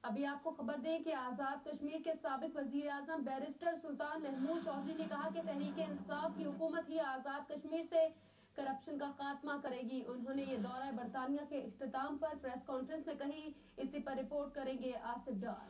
ابھی آپ کو خبر دیں کہ آزاد کشمیر کے سابق وزیر اعظم بیرسٹر سلطان محمود چودھری نے کہا کہ تحریک انصاف کی حکومت ہی آزاد کشمیر سے کرپشن کا خاتمہ کرے گی. انہوں نے یہ دورہ برطانیہ کے اختتام پر پریس کانفرنس میں کہی. اسی پر رپورٹ کریں گے آصف ڈار.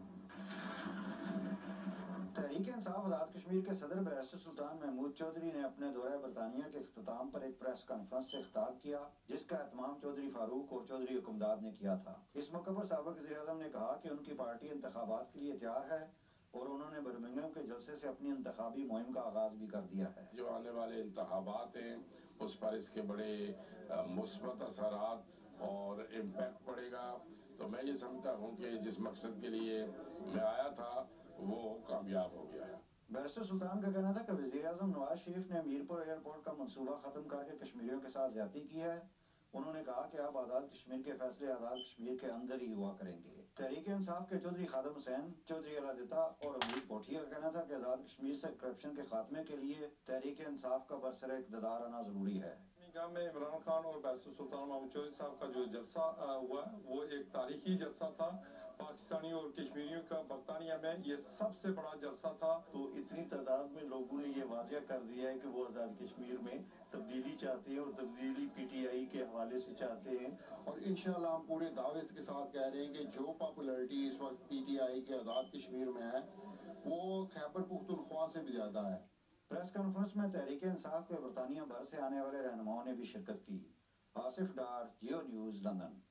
تحریک انصاف آزاد کشمیر کے صدر بیرسٹر سلطان محمود چودھری نے اپنے دورہ برطانیہ کے اختتام پر ایک پریس کانفرنس سے خطاب کیا جس کا اہتمام چودھری فاروق اور چودھری حکمداد نے کیا تھا. اس موقع پر سابق وزیر اعظم نے کہا کہ ان کی پارٹی انتخابات کے لیے تیار ہے اور انہوں نے برمنگھم کے جلسے سے اپنی انتخابی مہم کا آغاز بھی کر دیا ہے. جو آنے والے انتخابات ہیں اس پر اس کے بڑے مثبت اثرات اور امپیکٹ پڑے گا. تو میں یہ سمجھتا ہوں کہ جس مقصد کے لیے میں آیا تھا وہ کامیاب ہو گیا. بیرسٹر سلطان کا کہنا تھا کہ وزیر اعظم نواز شریف نے میرپور ایئرپورٹ کا منصوبہ ختم کر کے کشمیریوں کے ساتھ زیادتی کی ہے. انہوں نے کہا کہ اب آزاد کشمیر کے فیصلے آزاد کشمیر کے اندر ہی ہوا کریں گے. تحریک انصاف کے چودھری خادم حسین، چودھری علادتا اور امید پوٹھیا کا کہنا تھا کہ آزاد کشمیر سے کرپشن کے خاتمے کے لیے تحریک انصاف کا برسر اقتدار آنا ضروری ہے. میں عمران خان اور بیرسٹر سلطان محمود چودھری صاحب کا جو جلسہ ہوا وہ ایک تاریخی جلسہ تھا. پاکستانی اور کشمیریوں کا برطانیہ میں یہ سب سے بڑا جلسہ تھا. تو اتنی تعداد میں لوگوں نے یہ واضح کر دیا ہے کہ وہ آزاد کشمیر میں تبدیلی چاہتے ہیں اور تبدیلی پی ٹی آئی کے حوالے سے چاہتے ہیں. اور انشاءاللہ ہم پورے دعوے کے ساتھ کہہ رہے ہیں کہ جو پاپولرٹی اس وقت پی ٹی آئی کے آزاد کشمیر میں ہے وہ خیبر پختونخوا سے بھی زیادہ ہے. پریس کانفرنس میں تحریک انصاف کے برطانیہ بھر سے آنے والے رہنماؤں نے بھی شرکت کی. Asif Dar, Geo news, London.